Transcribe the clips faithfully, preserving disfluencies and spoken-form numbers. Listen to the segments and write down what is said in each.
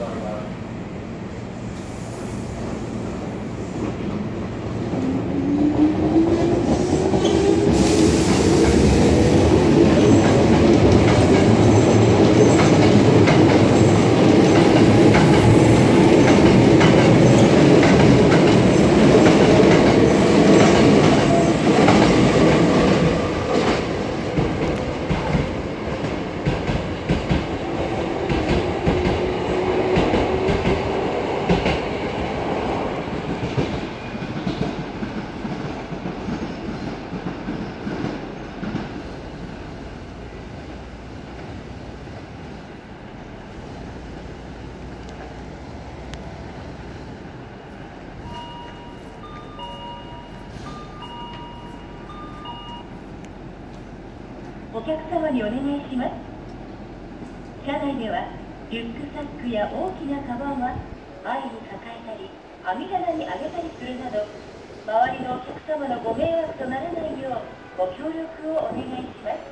お客様にお願いします。車内ではリュックサックや大きなカバンは前に抱えたり網棚に上げたりするなど、周りのお客様のご迷惑とならないようご協力をお願いします。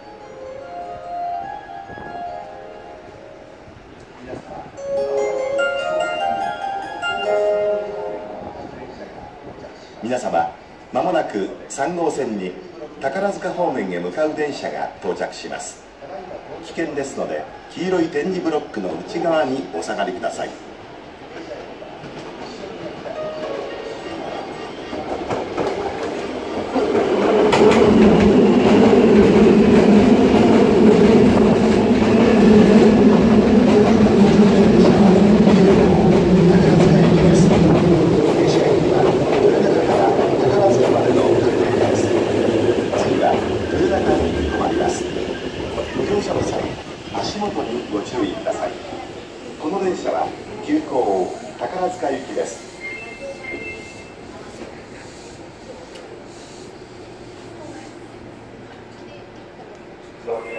皆様、まもなくさん号線に宝塚方面へ向かう電車が到着します。危険ですので黄色い点字ブロックの内側にお下がりください。足元にご注意ください。この電車は急行宝塚行きです。 そう